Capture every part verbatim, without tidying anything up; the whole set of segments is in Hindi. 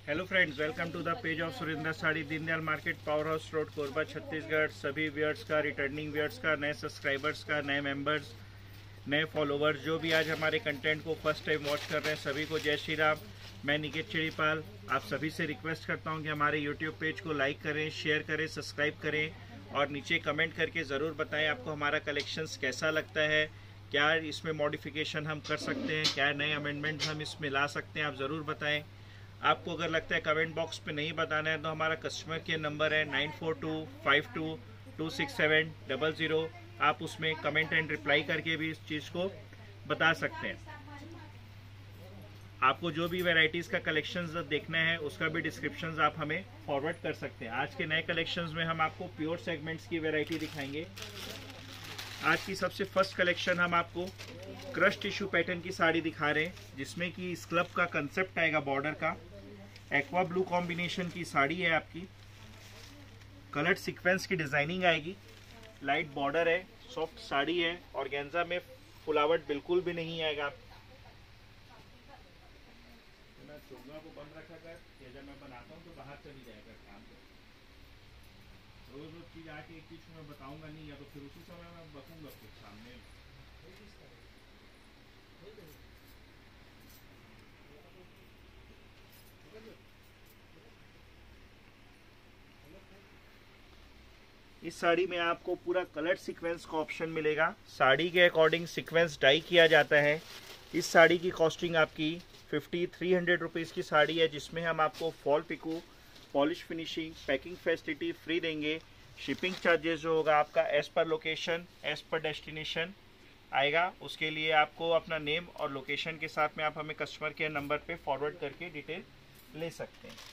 Hello friends, welcome to the page of Surendra Sari, Deendayal market, power house road, Korba, Chhattisgarh. सभी व्यूअर्स का, रिटर्निंग व्यूअर्स का, नए सब्सक्राइबर्स का, नए मेंबर्स, नए फॉलोवर्स, जो भी आज हमारे कंटेंट को फर्स्ट टाइम वॉच कर रहे हैं, सभी को जय श्री राम। मैं निकेत चिड़ीपाल आप सभी से रिक्वेस्ट करता हूं कि हमारे यूट्यूब पेज को लाइक करें, शेयर करें, सब्सक्राइब करें और नीचे कमेंट करके ज़रूर बताएं आपको हमारा कलेक्शंस कैसा लगता है, क्या इसमें मॉडिफिकेशन हम कर सकते हैं, क्या नए अमेंडमेंट हम इसमें ला सकते हैं, आप ज़रूर बताएं। आपको अगर लगता है कमेंट बॉक्स पे नहीं बताना है तो हमारा कस्टमर केयर नंबर है nine four two five two two six seven double zero. आप उसमें कमेंट एंड रिप्लाई करके भी इस चीज़ को बता सकते हैं। आपको जो भी वैरायटीज़ का कलेक्शंस देखना है उसका भी डिस्क्रिप्शंस आप हमें फॉरवर्ड कर सकते हैं। आज के नए कलेक्शंस में हम आपको प्योर सेगमेंट्स की वैरायटी दिखाएंगे। आज की सबसे फर्स्ट कलेक्शन हम आपको क्रश टिश्यू पैटर्न की साड़ी दिखा रहे हैं, जिसमें कि इस क्लब का कंसेप्ट आएगा बॉर्डर का। एक्वा ब्लू कॉम्बिनेशन की साड़ी है आपकी, कलर्ड सीक्वेंस की डिजाइनिंग आएगी, लाइट बॉर्डर है, सॉफ्ट साड़ी है, ऑर्गेन्जा में फुलावट बिल्कुल भी नहीं आएगा। मैं चोंगा को बंद रखा कर, जब मैं बनाता हूँ तो बाहर चली जाएगा काम पे। रोज रोज चीज आके एक चीज मैं बताऊंगा नहीं, या तो फिर उसी समय मैं बकूंगा फिर सामने। इस साड़ी में आपको पूरा कलर सीक्वेंस का ऑप्शन मिलेगा। साड़ी के अकॉर्डिंग सीक्वेंस डाई किया जाता है। इस साड़ी की कॉस्टिंग आपकी फिफ्टी थ्री हंड्रेड रुपीज़ की साड़ी है, जिसमें हम आपको fall picot, polish finishing, packing facility free देंगे। शिपिंग चार्जेस जो होगा आपका as per location, as per destination आएगा। उसके लिए आपको अपना नेम और लोकेशन के साथ में आप हमें कस्टमर केयर नंबर पे फॉरवर्ड करके डिटेल ले सकते हैं।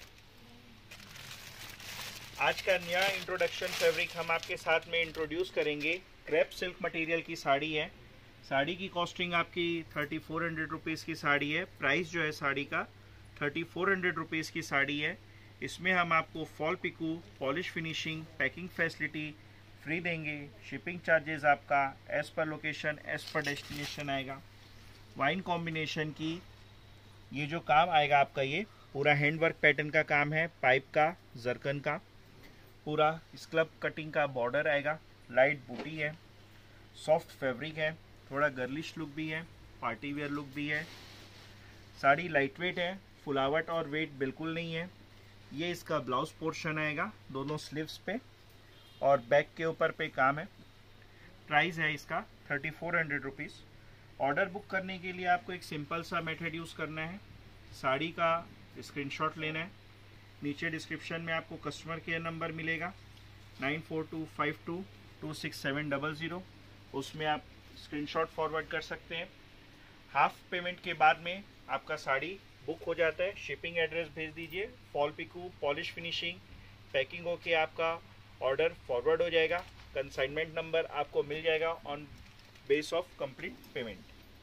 आज का नया इंट्रोडक्शन फैब्रिक हम आपके साथ में इंट्रोड्यूस करेंगे। क्रेप सिल्क मटेरियल की साड़ी है। साड़ी की कॉस्टिंग आपकी थर्टी फोर हंड्रेड रुपीज़ की साड़ी है। प्राइस जो है साड़ी का थर्टी फोर हंड्रेड रुपीज़ की साड़ी है। इसमें हम आपको fall picot, polish finishing, packing facility free देंगे। शिपिंग चार्जेस आपका as per location, as per destination आएगा। वाइन कॉम्बिनेशन की ये जो काम आएगा आपका, ये पूरा हैंडवर्क पैटर्न का काम है, पाइप का, जरकन का, पूरा स्क्लब कटिंग का बॉर्डर आएगा, लाइट बूटी है, सॉफ्ट फैब्रिक है, थोड़ा गर्लिश लुक भी है, पार्टी वेयर लुक भी है। साड़ी लाइट वेट है, फुलावट और वेट बिल्कुल नहीं है। ये इसका ब्लाउज पोर्शन आएगा दोनों स्लीव्स पे और बैक के ऊपर पे काम है। प्राइस है इसका thirty four hundred rupees. Order book करने के लिए आपको एक सिंपल सा मेथड यूज़ करना है। साड़ी का स्क्रीनशॉट लेना है। नीचे डिस्क्रिप्शन में आपको कस्टमर केयर नंबर मिलेगा nine four two five two two six seven double zero. उसमें आप स्क्रीनशॉट फॉरवर्ड कर सकते हैं। हाफ पेमेंट के बाद में आपका साड़ी बुक हो जाता है। शिपिंग एड्रेस भेज दीजिए, fall picot, polish finishing, packing होके आपका ऑर्डर फॉरवर्ड हो जाएगा। कंसाइनमेंट नंबर आपको मिल जाएगा on base of complete payment.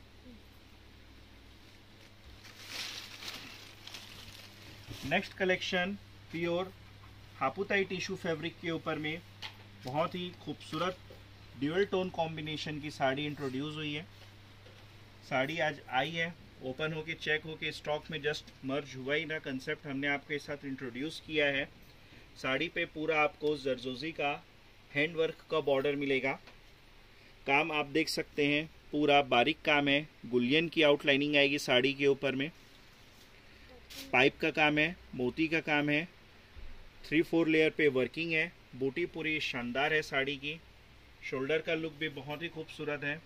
Next collection pure हापुताई टिश्यू फैब्रिक के ऊपर में बहुत ही खूबसूरत ड्यूअल टोन कॉम्बिनेशन की साड़ी इंट्रोड्यूस हुई है। साड़ी आज आई है, ओपन होके चेक होके स्टॉक में जस्ट मर्ज हुआ ही ना, कंसेप्ट हमने आपके साथ इंट्रोड्यूस किया है। साड़ी पे पूरा आपको जरदोजी का हैंडवर्क का बॉर्डर मिलेगा। काम आप देख सकते हैं, पूरा बारीक काम है, गुलियन की आउटलाइनिंग आएगी साड़ी के ऊपर में। पाइप का काम है, मोती का काम है, थ्री फोर लेयर पे वर्किंग है। बूटी पूरी शानदार है साड़ी की। शोल्डर का लुक भी बहुत ही खूबसूरत है।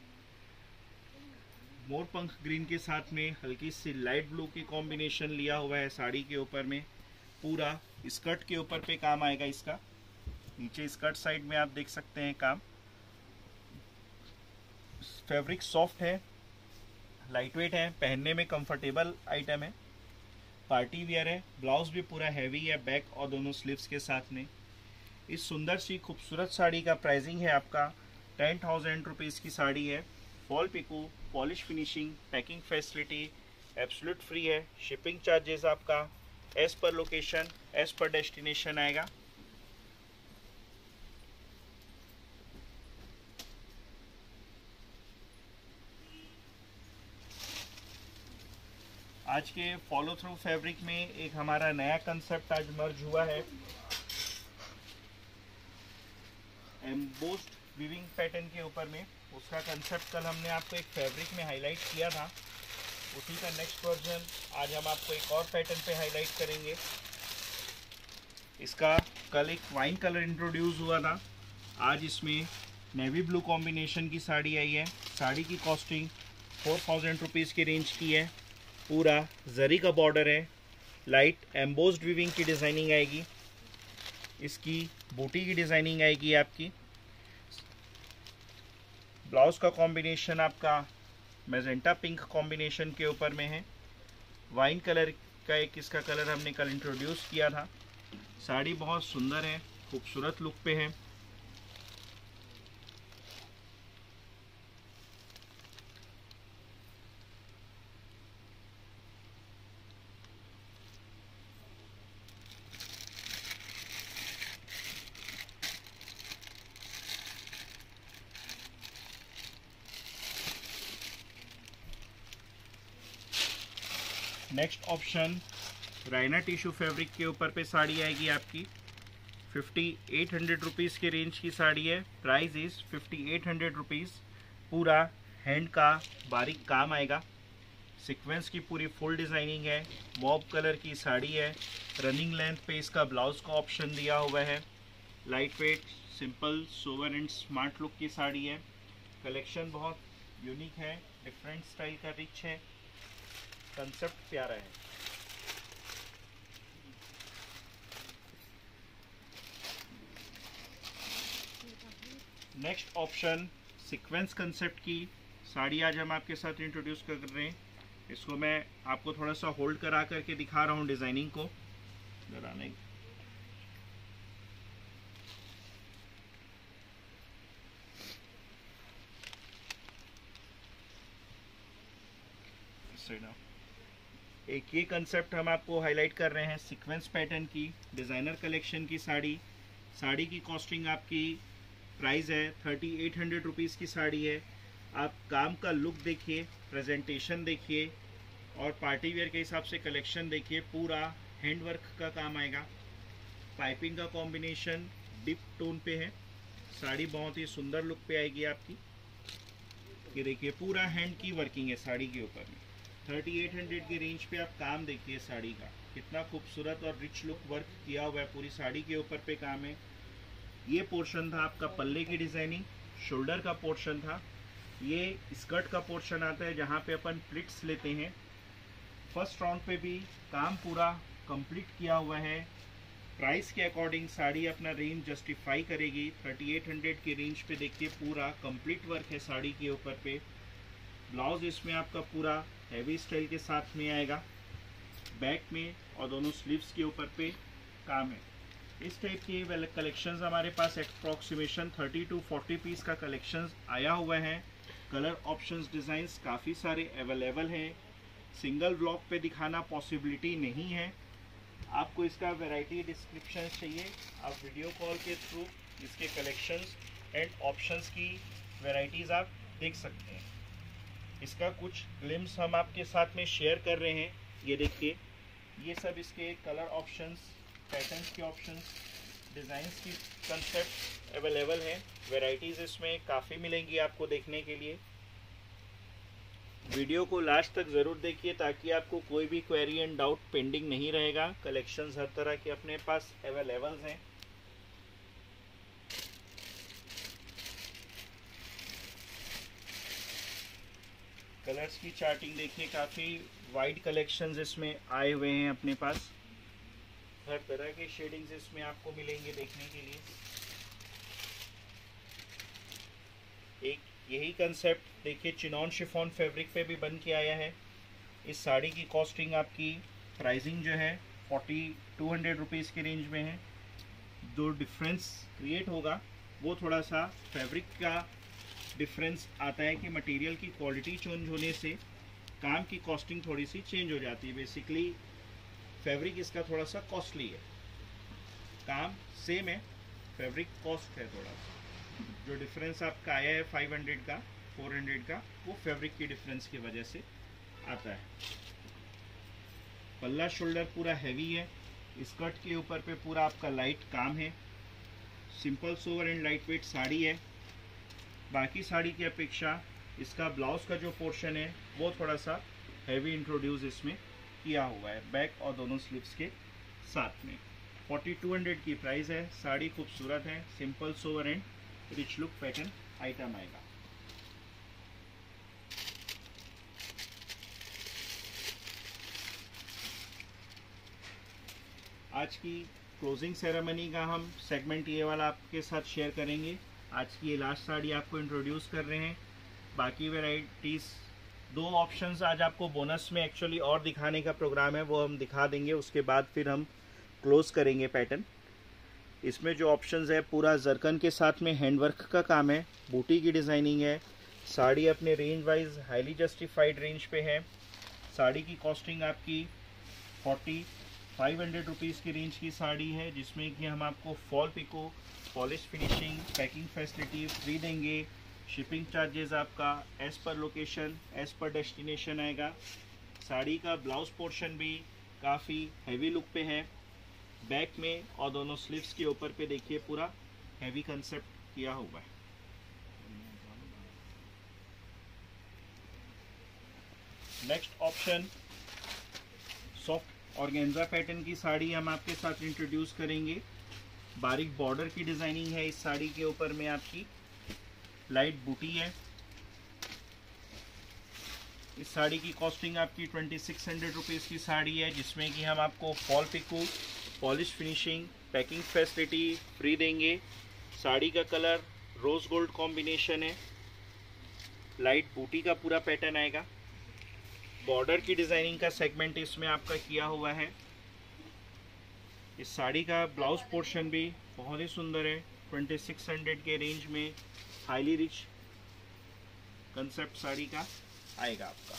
मोरपंख ग्रीन के साथ में हल्की सी लाइट ब्लू की कॉम्बिनेशन लिया हुआ है साड़ी के ऊपर में। पूरा स्कर्ट के ऊपर पे काम आएगा इसका। नीचे स्कर्ट साइड में आप देख सकते हैं काम। फैब्रिक सॉफ्ट है, लाइट वेट है, पहनने में कंफर्टेबल आइटम है, पार्टी वियर है। ब्लाउज भी पूरा हैवी है, बैक और दोनों स्लीव्स के साथ में। इस सुंदर सी खूबसूरत साड़ी का प्राइसिंग है आपका टेन थाउजेंड रुपीज़ की साड़ी है। Fall picot, polish finishing, packing facility absolute free है। शिपिंग चार्जेस आपका as per location, as per destination आएगा। आज के फॉलो थ्रू फैब्रिक में एक हमारा नया कंसेप्ट आज मर्ज हुआ है। एम्बोस्ड वीविंग पैटर्न के ऊपर में, उसका कंसेप्ट कल हमने आपको एक फैब्रिक में हाईलाइट किया था, उसी का नेक्स्ट वर्जन आज हम आपको एक और पैटर्न पे हाईलाइट करेंगे। इसका कल एक वाइन कलर इंट्रोड्यूस हुआ था, आज इसमें नेवी ब्लू कॉम्बिनेशन की साड़ी आई है। साड़ी की कॉस्टिंग फोर थाउजेंड रुपीज़ की रेंज की है। पूरा जरी का बॉर्डर है, लाइट एम्बोस्ड वीविंग की डिज़ाइनिंग आएगी, इसकी बूटी की डिज़ाइनिंग आएगी आपकी। ब्लाउज का कॉम्बिनेशन आपका मैजेंटा पिंक कॉम्बिनेशन के ऊपर में है। वाइन कलर का एक इसका कलर हमने कल इंट्रोड्यूस किया था। साड़ी बहुत सुंदर है, खूबसूरत लुक पे है। नेक्स्ट ऑप्शन राइना टिश्यू फैब्रिक के ऊपर पे साड़ी आएगी आपकी। फिफ्टी एट हंड्रेड रुपीज़ के रेंज की साड़ी है। Price is fifty eight hundred rupees. पूरा हैंड का बारीक काम आएगा, सीक्वेंस की पूरी फुल डिज़ाइनिंग है। मॉब कलर की साड़ी है। रनिंग लेंथ पे इसका ब्लाउज का ऑप्शन दिया हुआ है। Light weight, simple, sober and smart look की साड़ी है। कलेक्शन बहुत यूनिक है, डिफरेंट स्टाइल का रिच है, कंसेप्ट प्यारा है। नेक्स्ट ऑप्शन सीक्वेंस कंसेप्ट की साड़ी आज हम आपके साथ इंट्रोड्यूस कर रहे हैं। इसको मैं आपको थोड़ा सा होल्ड करा करके दिखा रहा हूँ डिज़ाइनिंग को। जरा नहीं, एक ये कंसेप्ट हम आपको हाईलाइट कर रहे हैं, सीक्वेंस पैटर्न की डिज़ाइनर कलेक्शन की साड़ी। साड़ी की कॉस्टिंग आपकी प्राइस है थर्टी एट हंड्रेड रुपीज़ की साड़ी है। आप काम का लुक देखिए, प्रेजेंटेशन देखिए और पार्टी वेयर के हिसाब से कलेक्शन देखिए। पूरा हैंड वर्क का काम आएगा। पाइपिंग का कॉम्बिनेशन डिप टोन पे है। साड़ी बहुत ही सुंदर लुक पे आएगी आपकी। ये देखिए पूरा हैंड की वर्किंग है साड़ी के ऊपर में। थर्टी एट हंड्रेड की रेंज पे आप काम देखिए साड़ी का, कितना खूबसूरत और रिच लुक वर्क किया हुआ है। पूरी साड़ी के ऊपर पे काम है। ये पोर्शन था आपका पल्ले की डिज़ाइनिंग, शोल्डर का पोर्शन था। ये स्कर्ट का पोर्शन आता है जहाँ पे अपन प्लिट्स लेते हैं। फर्स्ट राउंड पे भी काम पूरा कंप्लीट किया हुआ है। प्राइस के अकॉर्डिंग साड़ी अपना रेंज जस्टिफाई करेगी। थर्टी एट हंड्रेड की रेंज पे देखिए पूरा कंप्लीट वर्क है साड़ी के ऊपर पे। ब्लाउज इसमें आपका पूरा हैवी स्टाइल के साथ में आएगा, बैक में और दोनों स्लीव्स के ऊपर पे काम है। इस टाइप की कलेक्शंस हमारे पास approximation thirty two forty piece का कलेक्शंस आया हुआ है। कलर ऑप्शंस, डिज़ाइंस काफ़ी सारे अवेलेबल हैं। सिंगल ब्लॉक पे दिखाना पॉसिबिलिटी नहीं है। आपको इसका वैरायटी डिस्क्रिप्शन चाहिए, आप वीडियो कॉल के थ्रू इसके कलेक्शंस एंड ऑप्शंस की वैरायटीज़ आप देख सकते हैं। इसका कुछ ग्लिम्स हम आपके साथ में शेयर कर रहे हैं। ये देखिए, ये सब इसके कलर ऑप्शंस, पैटर्न्स के ऑप्शंस, डिज़ाइंस की कंसेप्ट अवेलेबल हैं। वैरायटीज़ इसमें काफ़ी मिलेंगी आपको देखने के लिए। वीडियो को लास्ट तक ज़रूर देखिए ताकि आपको कोई भी क्वेरी एंड डाउट पेंडिंग नहीं रहेगा। कलेक्शंस हर तरह के अपने पास अवेलेबल हैं। कलर्स की चार्टिंग देखिए, काफ़ी वाइड कलेक्शंस इसमें आए हुए हैं अपने पास। हर तरह के शेडिंग्स इसमें आपको मिलेंगे देखने के लिए। एक यही कंसेप्ट देखिए चिनॉन शिफॉन फैब्रिक पे भी बन के आया है। इस साड़ी की कॉस्टिंग आपकी प्राइसिंग जो है फोर्टी टू हंड्रेड रुपीज़ की रेंज में है। जो डिफरेंस क्रिएट होगा वो थोड़ा सा फैब्रिक का डिफरेंस आता है कि मटेरियल की क्वालिटी चेंज होने से काम की कॉस्टिंग थोड़ी सी चेंज हो जाती है। बेसिकली फैब्रिक इसका थोड़ा सा कॉस्टली है, काम सेम है, फैब्रिक कॉस्ट है थोड़ा सा। जो डिफरेंस आपका आया है फाइव हंड्रेड का, फोर हंड्रेड का, वो फैब्रिक की डिफरेंस की वजह से आता है। पल्ला शोल्डर पूरा हैवी है। स्कर्ट के ऊपर पे पूरा आपका लाइट काम है। Simple sober and light weight sari है। बाकी साड़ी की अपेक्षा इसका ब्लाउज का जो पोर्शन है वो थोड़ा सा हैवी इंट्रोड्यूस इसमें किया हुआ है, बैक और दोनों स्लीव्स के साथ में। फोर्टी टू हंड्रेड की प्राइस है। साड़ी खूबसूरत है, simple sober and rich look pattern item आएगा। आज की क्लोजिंग सेरेमनी का हम सेगमेंट ये वाला आपके साथ शेयर करेंगे। आज की ये लास्ट साड़ी आपको इंट्रोड्यूस कर रहे हैं। बाकी वेराइटीज़ दो ऑप्शंस आज आपको बोनस में एक्चुअली और दिखाने का प्रोग्राम है, वो हम दिखा देंगे। उसके बाद फिर हम क्लोज करेंगे पैटर्न। इसमें जो ऑप्शंस है पूरा जरकन के साथ में हैंडवर्क का काम है, बूटी की डिज़ाइनिंग है। साड़ी अपने range wise highly justified range पे है। साड़ी की कॉस्टिंग आपकी फोर्टी फाइव हंड्रेड रुपीज़ की रेंज की साड़ी है, जिसमें कि हम आपको fall picot, polish finishing, packing facility free देंगे। शिपिंग चार्जेस आपका as per location as per destination आएगा। साड़ी का ब्लाउज पोर्शन भी काफ़ी हैवी लुक पे है। बैक में और दोनों स्लीव्स के ऊपर पे देखिए पूरा हैवी कंसेप्ट किया हुआ है। Next option soft organza pattern की साड़ी हम आपके साथ इंट्रोड्यूस करेंगे। बारीक बॉर्डर की डिजाइनिंग है इस साड़ी के ऊपर में, आपकी लाइट बूटी है। इस साड़ी की कॉस्टिंग आपकी ट्वेंटी सिक्स हंड्रेड रुपीज़ की साड़ी है, जिसमें कि हम आपको fall picot, polish finishing, packing facility free देंगे। साड़ी का कलर रोज गोल्ड कॉम्बिनेशन है। लाइट बूटी का पूरा पैटर्न आएगा। बॉर्डर की डिजाइनिंग का सेगमेंट इसमें आपका किया हुआ है। इस साड़ी का ब्लाउज पोर्शन भी बहुत ही सुंदर है। ट्वेंटी सिक्स हंड्रेड के रेंज में हाईली रिच कंसेप्ट साड़ी का आएगा आपका।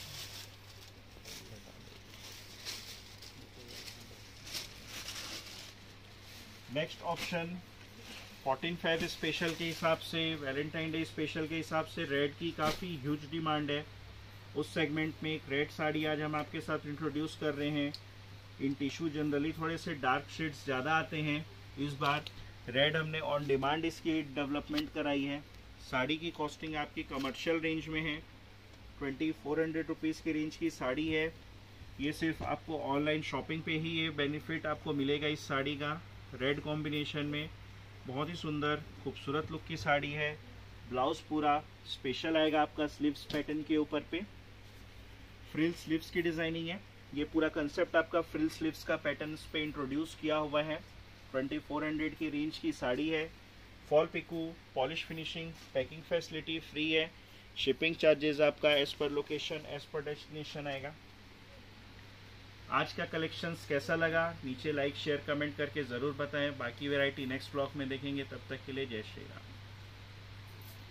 Next option fourteen five special के हिसाब से, वैलेंटाइन डे स्पेशल के हिसाब से रेड की काफ़ी ह्यूज डिमांड है। उस सेगमेंट में एक रेड साड़ी आज हम आपके साथ इंट्रोड्यूस कर रहे हैं। इन टिश्यू जनरली थोड़े से डार्क शेड्स ज़्यादा आते हैं, इस बार रेड हमने ऑन डिमांड इसकी डेवलपमेंट कराई है। साड़ी की कॉस्टिंग आपकी कमर्शियल रेंज में है। ट्वेंटी फोर हंड्रेड रुपीज़ की रेंज की साड़ी है। ये सिर्फ आपको ऑनलाइन शॉपिंग पे ही ये बेनिफिट आपको मिलेगा इस साड़ी का। रेड कॉम्बिनेशन में बहुत ही सुंदर खूबसूरत लुक की साड़ी है। ब्लाउज पूरा स्पेशल आएगा आपका स्लीव्स पैटर्न के ऊपर पे। फ्रिल स्लीव्स की डिजाइनिंग है। ये पूरा कंसेप्ट आपका फ्रिल स्लीव्स का पैटर्न पे इंट्रोड्यूस किया हुआ है। ट्वेंटी फोर हंड्रेड की रेंज की साड़ी है। Fall picot, polish finishing, packing facility free है। शिपिंग चार्जेस आपका as per location as per destination आएगा। आज का कलेक्शंस कैसा लगा नीचे लाइक शेयर कमेंट करके ज़रूर बताएं। बाकी वैरायटी नेक्स्ट ब्लॉग में देखेंगे, तब तक के लिए जय श्री राम।